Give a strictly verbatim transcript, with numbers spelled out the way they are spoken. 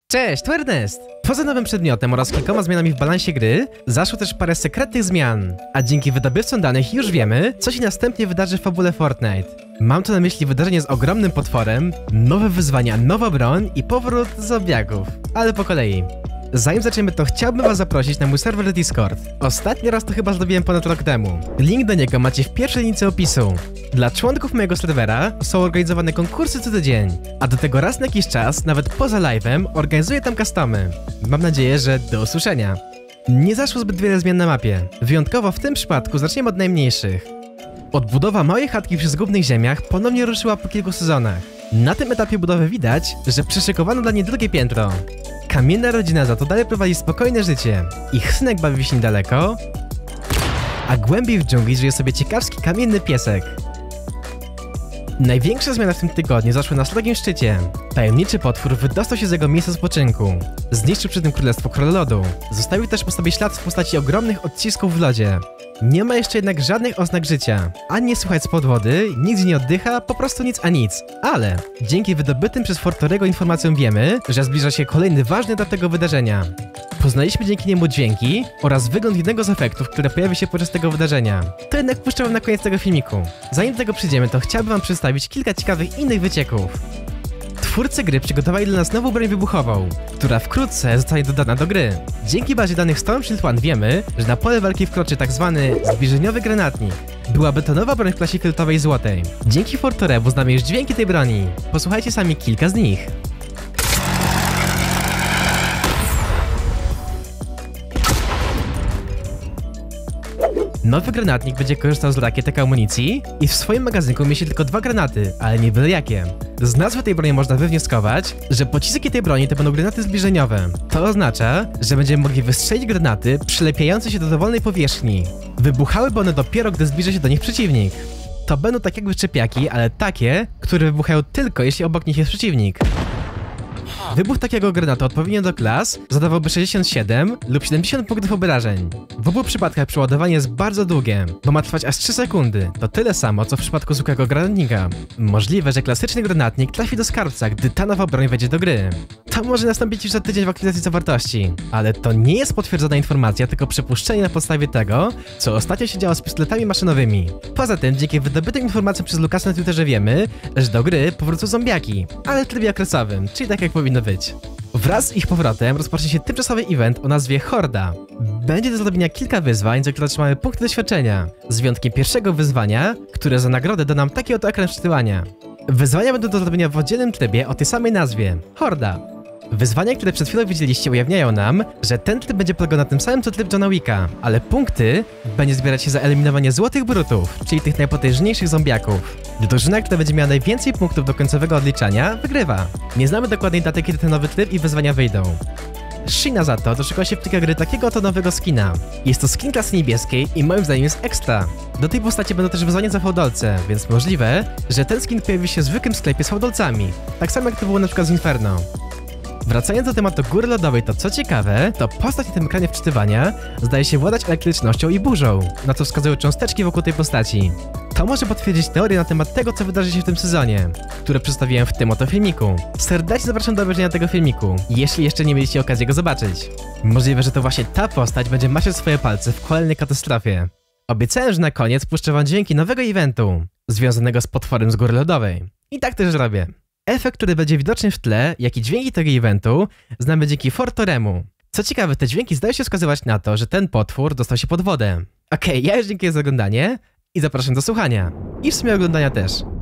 Cześć, tu Ernest! Poza nowym przedmiotem oraz kilkoma zmianami w balansie gry, zaszło też parę sekretnych zmian, a dzięki wydobywcom danych już wiemy, co się następnie wydarzy w fabule Fortnite. Mam tu na myśli wydarzenie z ogromnym potworem, nowe wyzwania, nowa broń i powrót zombiaków, ale po kolei. Zanim zaczniemy, to chciałbym was zaprosić na mój serwer Discord. Ostatni raz to chyba zrobiłem ponad rok temu. Link do niego macie w pierwszej linii opisu. Dla członków mojego serwera są organizowane konkursy co tydzień, a do tego raz na jakiś czas, nawet poza live'em, organizuję tam customy. Mam nadzieję, że do usłyszenia. Nie zaszło zbyt wiele zmian na mapie. Wyjątkowo w tym przypadku zaczniemy od najmniejszych. Odbudowa małej chatki przy zgubnych ziemiach ponownie ruszyła po kilku sezonach. Na tym etapie budowy widać, że przyszykowano dla niej drugie piętro. Kamienna rodzina za to dalej prowadzi spokojne życie. Ich synek bawi się niedaleko, a głębiej w dżungli żyje sobie ciekawski kamienny piesek. Największa zmiana w tym tygodniu zaszła na srogim szczycie. Tajemniczy potwór wydostał się z jego miejsca spoczynku. Zniszczył przy tym królestwo Król Lodu. Zostawił też po sobie ślad w postaci ogromnych odcisków w lodzie. Nie ma jeszcze jednak żadnych oznak życia. Ani nie słychać spod wody, nic nie oddycha, po prostu nic a nic. Ale dzięki wydobytym przez Fortorego informacjom wiemy, że zbliża się kolejny ważny etap tego wydarzenia. Poznaliśmy dzięki niemu dźwięki oraz wygląd jednego z efektów, które pojawi się podczas tego wydarzenia. To jednak puszczę wam na koniec tego filmiku. Zanim do tego przyjdziemy, to chciałbym wam przedstawić kilka ciekawych innych wycieków. Twórcy gry przygotowali dla nas nową broń wybuchową, która wkrótce zostanie dodana do gry. Dzięki bazie danych Stormshield One wiemy, że na pole walki wkroczy tzw. zbliżeniowy granatnik. Byłaby to nowa broń w klasie fioletowej złotej. Dzięki Fortoremu znamy już dźwięki tej broni. Posłuchajcie sami kilka z nich. Nowy granatnik będzie korzystał z rakietek amunicji i w swoim magazynku mieści tylko dwa granaty, ale nie byle jakie. Z nazwy tej broni można wywnioskować, że pociski tej broni to będą granaty zbliżeniowe. To oznacza, że będziemy mogli wystrzelić granaty przylepiające się do dowolnej powierzchni. Wybuchałyby one dopiero, gdy zbliży się do nich przeciwnik. To będą tak jakby szczepiaki, ale takie, które wybuchają tylko jeśli obok nich jest przeciwnik. Wybuch takiego granatu odpowiednio do klas zadawałby sześćdziesiąt siedem lub siedemdziesiąt punktów obrażeń. W obu przypadkach przeładowanie jest bardzo długie, bo ma trwać aż trzy sekundy. To tyle samo, co w przypadku zwykłego granatnika. Możliwe, że klasyczny granatnik trafi do skarbca, gdy ta nowa broń wejdzie do gry. To może nastąpić już za tydzień w aktualizacji zawartości. Ale to nie jest potwierdzona informacja, tylko przypuszczenie na podstawie tego, co ostatnio się działo z pistoletami maszynowymi. Poza tym, dzięki wydobytym informacjom przez Lukasa na Twitterze wiemy, że do gry powrócą zombiaki, ale w trybie okresowym, czyli tak jak powinno być. Wraz z ich powrotem rozpocznie się tymczasowy event o nazwie Horda. Będzie do zrobienia kilka wyzwań, za które otrzymamy punkty doświadczenia. Z wyjątkiem pierwszego wyzwania, które za nagrodę da nam taki oto ekran wczytywania. Wyzwania będą do zrobienia w oddzielnym trybie o tej samej nazwie – Horda. Wyzwania, które przed chwilą widzieliście, ujawniają nam, że ten tryb będzie polegał na tym samym co tryb Johna Wicka, ale punkty będzie zbierać się za eliminowanie złotych brutów, czyli tych najpotężniejszych zombiaków. Drużyna, która będzie miała najwięcej punktów do końcowego odliczania, wygrywa. Nie znamy dokładnej daty, kiedy ten nowy tryb i wyzwania wyjdą. Sheena za to doszukała się w plika gry takiego oto nowego skina. Jest to skin klasy niebieskiej i moim zdaniem jest ekstra. Do tej postaci będą też wyzwania za fałdolce, więc możliwe, że ten skin pojawi się w zwykłym sklepie z fałdolcami. Tak samo jak to było na przykład z Inferno. Wracając do tematu góry lodowej, to co ciekawe, to postać na tym ekranie wczytywania zdaje się władać elektrycznością i burzą, na co wskazują cząsteczki wokół tej postaci. To może potwierdzić teorię na temat tego, co wydarzy się w tym sezonie, które przedstawiłem w tym oto filmiku. Serdecznie zapraszam do obejrzenia tego filmiku, jeśli jeszcze nie mieliście okazji go zobaczyć. Możliwe, że to właśnie ta postać będzie maczać swoje palce w kolejnej katastrofie. Obiecałem, że na koniec puszczę wam dźwięki nowego eventu, związanego z potworem z góry lodowej. I tak też robię. Efekt, który będzie widoczny w tle, jak i dźwięki tego eventu, znamy dzięki Fortoremu. Co ciekawe, te dźwięki zdają się wskazywać na to, że ten potwór dostał się pod wodę. Okej, okay, ja już dziękuję za oglądanie i zapraszam do słuchania. I w sumie oglądania też.